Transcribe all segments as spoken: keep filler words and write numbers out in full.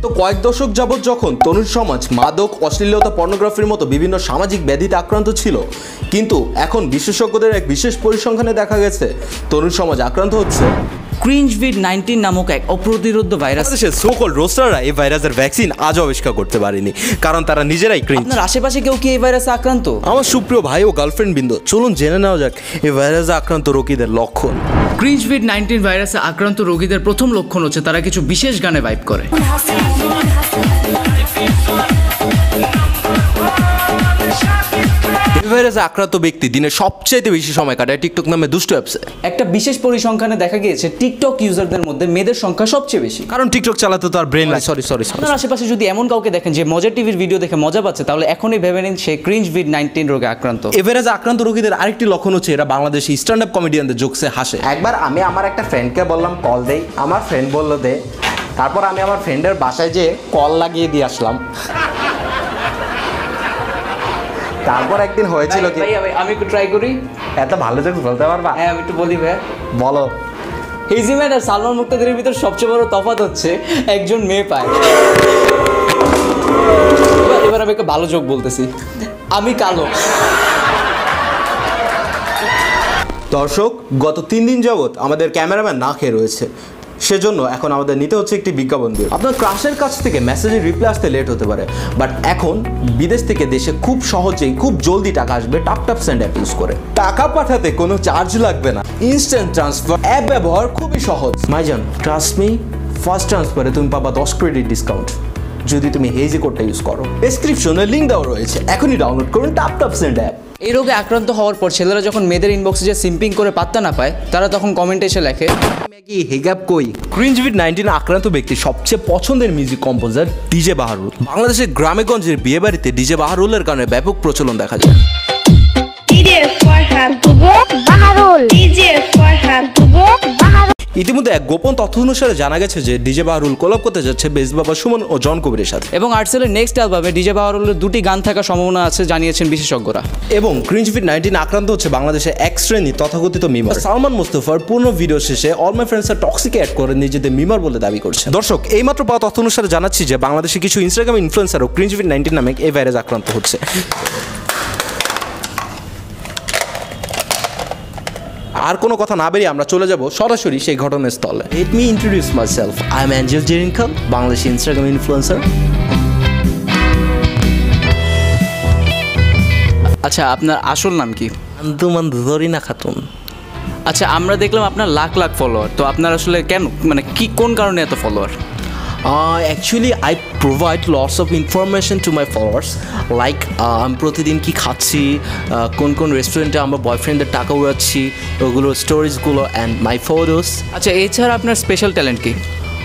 তো কয়েক দশক যাবৎ যখন তরুণ সমাজ মাদক, অশ্লীলতা, পর্নোগ্রাফির মতো বিভিন্ন সামাজিক ব্যাধিতে আক্রান্ত ছিল, কিন্তু এখন বিশেষজ্ঞদের এক বিশেষ পরিসংখ্যানে দেখা গেছে তরুণ সমাজ আক্রান্ত হচ্ছে ক্রিঞ্জ নাইনটিন নামক এক অপ্রতিরোধ ভাইরাস। সো-কল রোস্টাররা এই ভাইরাসের ভ্যাকসিন আজও আবিষ্কার করতে পারেনি, কারণ তারা নিজেরাই ক্রিঞ্জ। আপনার আশেপাশে কেউ কি এই ভাইরাসে আক্রান্ত? আমার সুপ্রিয় ভাই ও গার্লফ্রেন্ড বৃন্দ, চলুন জেনে নেওয়া যাক এই ভাইরাসে আক্রান্ত রোগীদের লক্ষণ। ক্রিঞ্জ নাইনটিন ভাইরাসে আক্রান্ত রোগীদের প্রথম লক্ষণ হচ্ছে তারা কিছু বিশেষ গানে ভাইব করে। এই ভাইরাসে আক্রান্ত ব্যক্তি দিনে সবচেয়ে বেশি সময় কাটায় টিকটক নামে দুষ্ট অ্যাপসে। একটা বিশেষ পরিসংখ্যানে দেখা গিয়েছে টিকটক ইউজারদের মধ্যে মেয়েদের সংখ্যা সবচেয়ে বেশি, কারণ টিকটক চালাতে তো আর ব্রেন লাগে। সরি সরি আপনার আশেপাশে যদি এমন কাউকে দেখেন যে মজা টিভির ভিডিও দেখে মজা পাচ্ছে, তাহলে এখনই ভেবে নিন সে ক্রিঞ্জ নাইনটিন রোগে আক্রান্ত। এই ভাইরাসে আক্রান্ত রোগীদের আরেকটি লক্ষণ হচ্ছে এরা বাংলাদেশি স্ট্যান্ড আপ কমেডিয়ানদের জোকসে হাসে। একবার আমি আমার একটা ফ্রেন্ডকে বললাম কল দেই, আমার ফ্রেন্ড বললো দে, তারপর আমি আমার ফ্রেন্ডের বাসায় যেয়ে কল লাগিয়ে দিয়ে আসলাম। তারপর একদিন হয়েছিল কি, আমি একটু ট্রাই করি। এত ভালো জোকস বলতে পারবা? হ্যাঁ আমি একটু বলি ভাই। বলো। হিজিম্যান আর সালমান মুক্তাদিরের ভিতর সবচেয়ে বড় তফাৎ হচ্ছে একজন মেয়ে পায়। এবার আমি একটা ভালো জোক বলতেছি, আমি কালো। দর্শক, গত তিন দিন যাবৎ আমাদের ক্যামেরাম্যান না খেয়ে রয়েছে, সেজন্য এখন আমাদের নিতে হচ্ছে একটি বিজ্ঞাপন দিয়ে। আপনার ক্রাশের কাছ থেকে মেসেজের রিপ্লাই আসতে লেট হতে পারে, বাট এখন বিদেশ থেকে দেশে খুব সহজেই খুব জলদি টাকা আসবে টাপ টাপ সেন্ড অ্যাপ ইউজ করে। টাকা পাঠাতে কোনো চার্জ লাগবে না, ইনস্ট্যান্ট ট্রান্সফার অ্যাপ ব্যবহার খুবই সহজ। মাইজান, ট্রাস্ট মি, ফার্স্ট ট্রান্সফারে তুমি পাবা দশ ক্রেডিট ডিসকাউন্ট যদি তুমি হেজি কোডটা ইউজ করো। ডেসক্রিপশনে লিঙ্ক দেওয়া রয়েছে, এখনই ডাউনলোড করুন টাপ টাপ সেন্ড অ্যাপ। এই রোগে আক্রান্ত হওয়ার পর ছেলেরা যখন মেয়েদের ইনবক্সে যে সিম্পিং করে পাত্তা না পায়, তারা তখন কমেন্টে এসে লেখে ম্যাগি হেগাপ কই। ক্রিঞ্জ নাইনটিন আক্রান্ত ব্যক্তির সবচেয়ে পছন্দের মিউজিক কম্পোজার ডিজে বাহারুল। বাংলাদেশের গ্রামেগঞ্জের বিয়ে বাড়িতে ডিজে বাহারুলের কারণে ব্যাপক প্রচলন দেখা যায়। ইতিমধ্যে এক গোপন তথ্য অনুসারে জানা গেছে যে ডিজে বাহারুল কোলাব করতে যাচ্ছে বেস বাবা সুমন ও জন কবিরের সাথে, এবং আর্টসেলের নেক্সট অ্যালবামে ডিজে বাহারুলের দুটি গান থাকার সম্ভাবনা আছে জানিয়েছেন বিশেষজ্ঞরা। এবং ক্রিঞ্জ নাইনটিন আক্রান্ত হচ্ছে বাংলাদেশের এক শ্রেণী তথাকথিত মিমার। সালমান মুস্তাফার পূর্ণ ভিডিও শেষে অল মাই ফ্রেন্ডস আর টক্সিক অ্যাড করে নিজেদের মিমার বলে দাবি করছে। দর্শক, এইমাত্র পাওয়া তথ্য অনুসারে জানাচ্ছি যে বাংলাদেশে কিছু ইনস্টাগ্রাম ইনফ্লুয়েন্সারও ক্রিঞ্জ নাইনটিন নামে এই ভাইরাস আক্রান্ত হচ্ছে। আর কোনো কথা না বেরিয়ে আমরা চলে যাব সরাসরি সেই ঘটনাস্থলে। Let me introduce myself, I am Angel Zerin Khan, Bangladeshi Instagram influencer. আচ্ছা, আপনার আসল নাম কি? আন্তুমান জরিনা খাতুন। আচ্ছা, আমরা দেখলাম আপনার লাখ লাখ ফলোয়ার, তো আপনার আসলে কেন, মানে কি কোন কারণে এত follower? Actually I provide lots of information to my followers, like আমি প্রতিদিন কী খাচ্ছি, কোন কোন রেস্টুরেন্টে আমরা বয়ফ্রেন্ডের টাকা উড়াচ্ছি, ওগুলো স্টোরিজগুলো অ্যান্ড মাই ফটোস। আচ্ছা, এছাড়া আপনার স্পেশাল ট্যালেন্ট কি?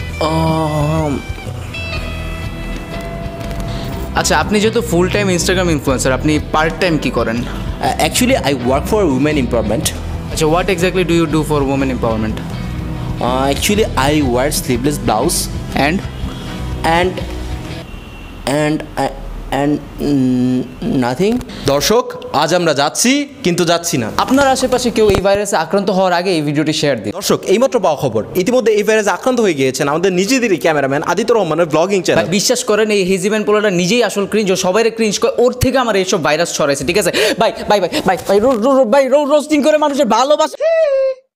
আচ্ছা, আপনি যেহেতু ফুল টাইম ইনস্টাগ্রাম ইনফ্লুয়েন্সার, আপনি পার্ট টাইম কী করেন? Actually I work for women empowerment. আচ্ছা, what exactly do you do for women empowerment? Actually I wear sleeveless blouse and and and and nothing. দর্শক, আজ আমরা যাচ্ছি কিন্তু যাচ্ছি না। আপনার আশেপাশে কেউ এই ভাইরাসে আক্রান্ত হওয়ার আগে এই ভিডিওটি শেয়ার দিন। দর্শক, এইমাত্র পাওয়া খবর, ইতিমধ্যে এই ভাইরাসে আক্রান্ত হয়ে গিয়েছেন আমাদের নিজেদেরই ক্যামেরাম্যান আদিত্য রহমানের ব্লগিং চ্যানেল। বিশ্বাস করেন, এই হিজিম্যান পোলাটা নিজেই আসল ক্রিঞ্জ, ও সবাইরে ক্রিঞ্জ করে, ওর থেকে আমার এইসব ভাইরাস ছড়াইছে। ঠিক আছে, bye bye bye bye bye roasting করে মানুষের ভালোবাসা।